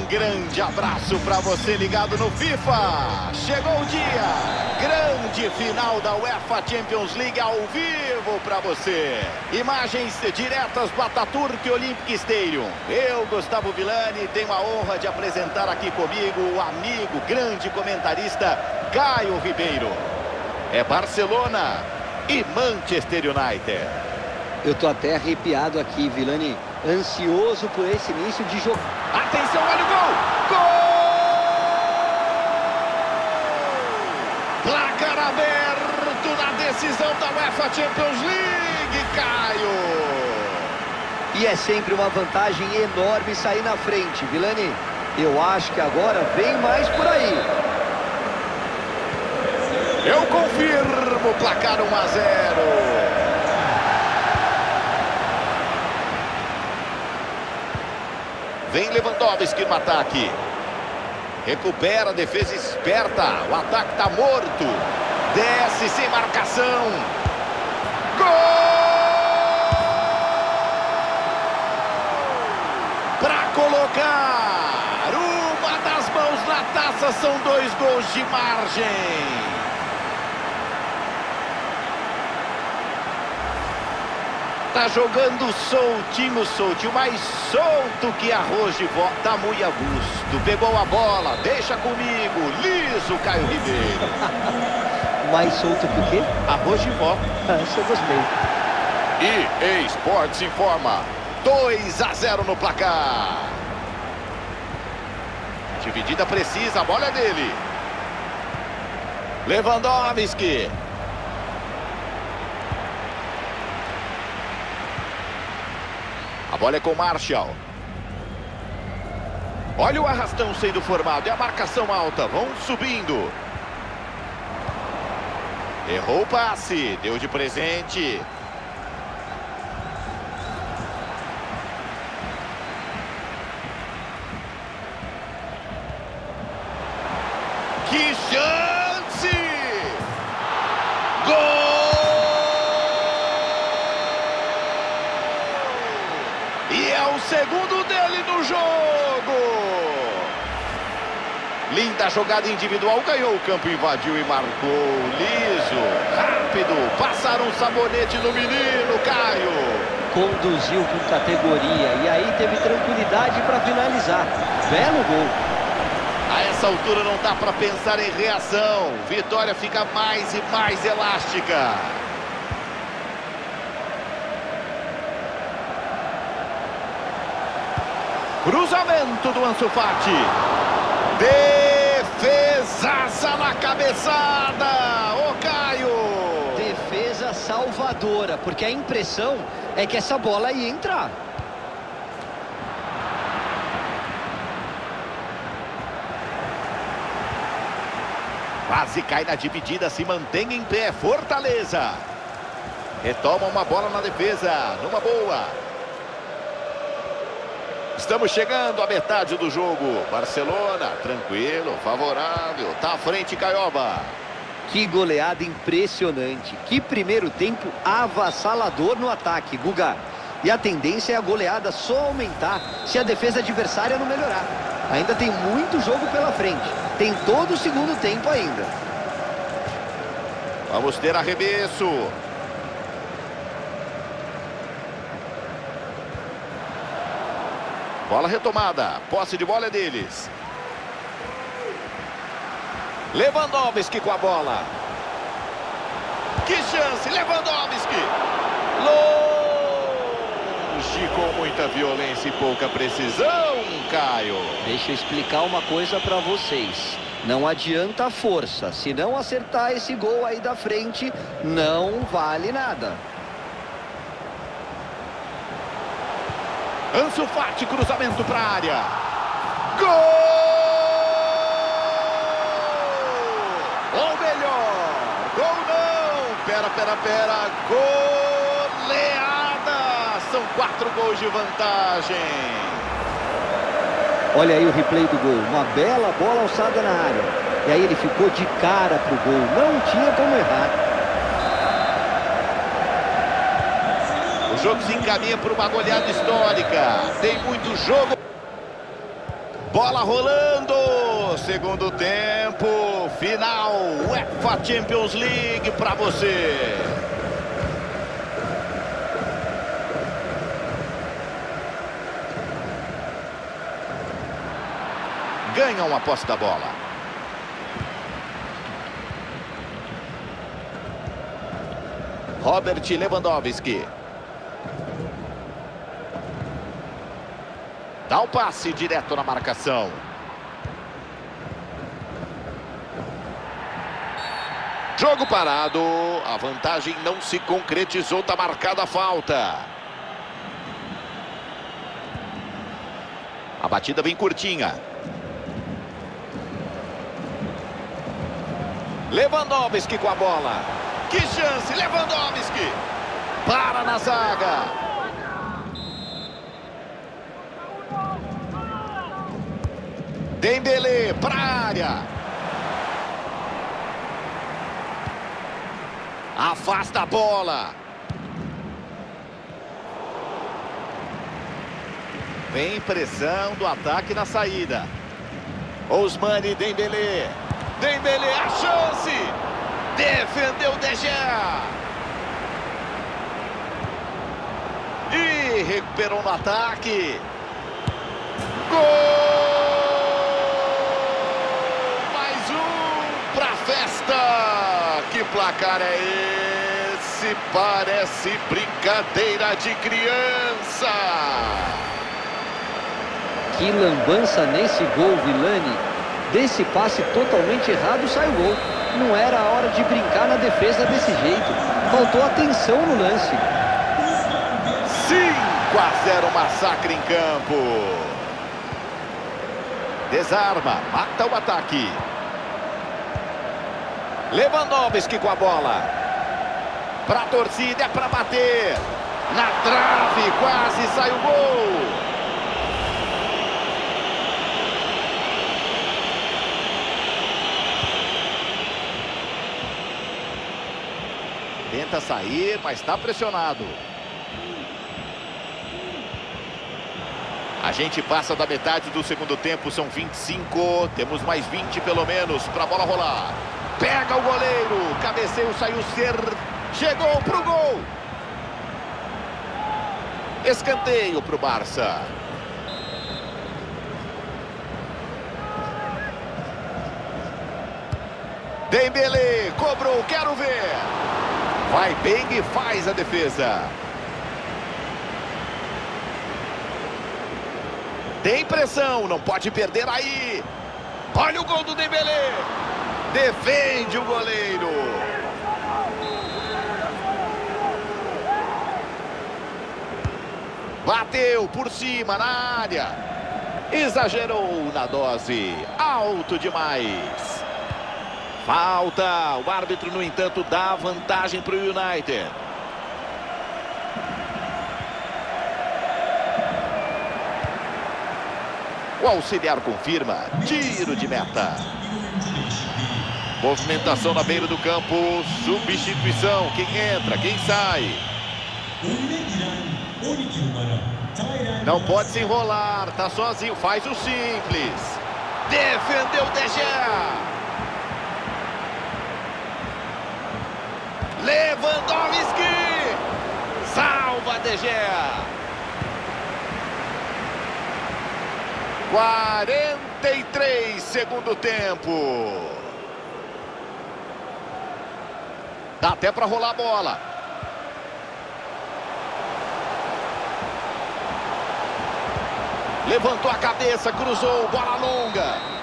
grande abraço para você ligado no FIFA. Chegou o dia, grande final da UEFA Champions League ao vivo para você. Imagens diretas do Atatürk Olympic Stadium. Eu, Gustavo Villani, tenho a honra de apresentar aqui comigo o amigo, grande comentarista Caio Ribeiro. É Barcelona e Manchester United. Eu tô até arrepiado aqui, Villani. Ansioso por esse início de jogo. Atenção, olha o gol! Gol! Placar aberto na decisão da UEFA Champions League, Caio! E é sempre uma vantagem enorme sair na frente, Villani. Eu acho que agora vem mais por aí. Eu confirmo, placar 1-0. Vem Lewandowski no ataque. Recupera a defesa esperta. O ataque está morto. Desce sem marcação. Gol! Para colocar uma das mãos na taça. São 2 gols de margem. Tá jogando soltinho, mais solto que arroz de vó. Tá muito a gosto. Pegou a bola, deixa comigo. Liso, Caio Ribeiro. Mais solto que o quê? Arroz de vó. Essa eu gostei. EA Sports informa. 2-0 no placar. Dividida precisa, a bola é dele. Lewandowski. A bola é com Martial. Olha o arrastão sendo formado. É a marcação alta. Vão subindo. Errou o passe. Deu de presente. Que chance! Gol! O segundo dele no jogo. Linda jogada individual. Ganhou o campo, invadiu e marcou. Liso, rápido. Passaram um sabonete no menino, Caio. Conduziu com categoria e aí teve tranquilidade para finalizar. Belo gol. A essa altura não dá para pensar em reação. Vitória fica mais e mais elástica. Cruzamento do Ansu Fati. Defesaça na cabeçada. Ô, Caio. Defesa salvadora, porque a impressão é que essa bola ia entrar. Quase cai na dividida, se mantém em pé. Fortaleza. Retoma uma bola na defesa. Numa boa. Estamos chegando à metade do jogo. Barcelona, tranquilo, favorável. Tá à frente, Caioba. Que goleada impressionante. Que primeiro tempo avassalador no ataque, Guga. E a tendência é a goleada só aumentar se a defesa adversária não melhorar. Ainda tem muito jogo pela frente. Tem todo o segundo tempo ainda. Vamos ter arremesso. Bola retomada. Posse de bola é deles. Lewandowski com a bola. Que chance. Lewandowski. Longe com muita violência e pouca precisão, Caio. Deixa eu explicar uma coisa para vocês. Não adianta a força. Se não acertar esse gol aí da frente, não vale nada. Ansu Fati, cruzamento para a área. Gol! Ou melhor, gol não. Pera. Goleada. São 4 gols de vantagem. Olha aí o replay do gol. Uma bela bola alçada na área. E aí ele ficou de cara pro gol. Não tinha como errar. O jogo se encaminha para uma goleada histórica. Tem muito jogo. Bola rolando, segundo tempo, final, UEFA Champions League para você. Ganham a posse da bola. Robert Lewandowski. Dá o passe direto na marcação. Jogo parado. A vantagem não se concretizou. Está marcada a falta. A batida vem curtinha. Lewandowski com a bola. Que chance, Lewandowski. Para na zaga. Dembélé para a área. Afasta a bola. Vem pressão do ataque na saída. Ousmane Dembélé. Dembélé, a chance. Defendeu De Gea. E recuperou no ataque. Gol! Festa! Que placar é esse? Parece brincadeira de criança! Que lambança nesse gol, Vilani. Desse passe totalmente errado sai o gol. Não era a hora de brincar na defesa desse jeito. Faltou atenção no lance. 5-0, massacre em campo. Desarma, mata o ataque. Lewandowski com a bola. Para a torcida, é para bater. Na trave, quase sai o gol. Tenta sair, mas está pressionado. A gente passa da metade do segundo tempo, são 25. Temos mais 20 pelo menos para a bola rolar. Pega o goleiro, cabeceio, saiu chegou pro gol. Escanteio pro Barça. Dembélé, cobrou, quero ver. Vai bem e faz a defesa. Tem pressão, não pode perder aí. Olha o gol do Dembélé. Defende o goleiro. Bateu por cima na área. Exagerou na dose. Alto demais. Falta. O árbitro, no entanto, dá vantagem para o United. O auxiliar confirma. Tiro de meta. Movimentação na beira do campo. Substituição. Quem entra, quem sai. Não pode se enrolar. Tá sozinho. Faz o simples. Defendeu De Gea. Lewandowski. Salva De Gea. 43, segundo tempo. Dá até para rolar a bola. Levantou a cabeça, cruzou, bola longa.